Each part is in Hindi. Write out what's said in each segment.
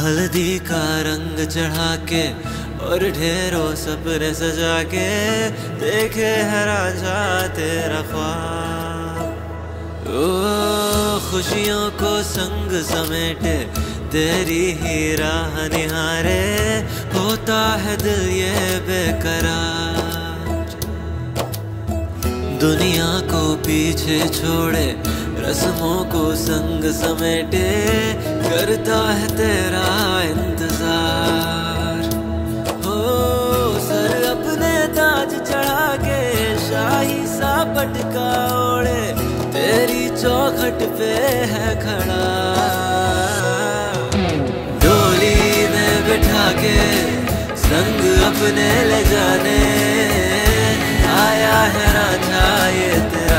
हल्दी का रंग चढ़ा के और ढेरों सपने सजा के देखे है राजा तेरा ख्वाब। ओ खुशियों को संग समेटे तेरी ही राह निहारे, होता है दिल ये बेकरार। दुनिया को पीछे छोड़े रस्मों को संग समेटे, करता है तेरा इंतजार। हो सर अपने ताज चढ़ा के शाही सा पटका ओढ़े, तेरी चौखट पे है खड़ा। डोली में बिठा के संग अपने ले जाने, आया है राजा ये तेरा।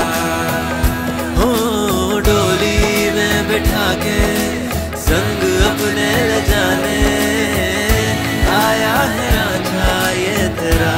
बिठा के संग अपने ले जाने, आया है राजा ये तेरा।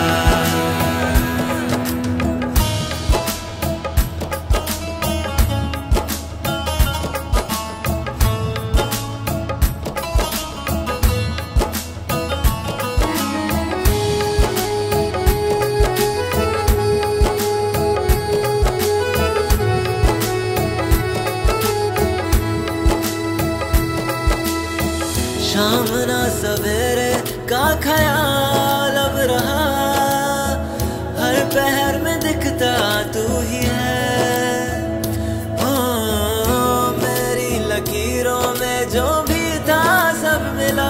शाम ना सवेरे का ख्याल अब रहा, हर पहर में दिखता तू ही है। ओ मेरी लकीरों में जो भी था सब मिला,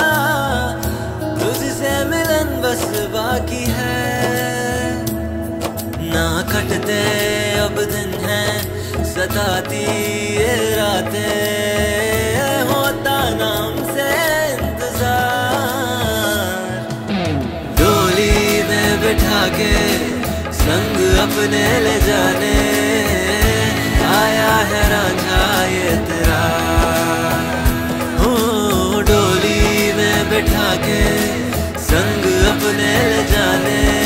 तुझसे मिलन बस बाकी है। ना कटते अब दिन हैं सताती ये रातें, होता नाम से इंतजार। डोली में बिठा के संग अपने ले जाने, आया है राजा ये तेरा। हो डोली में बिठा के संग अपने ले जाने,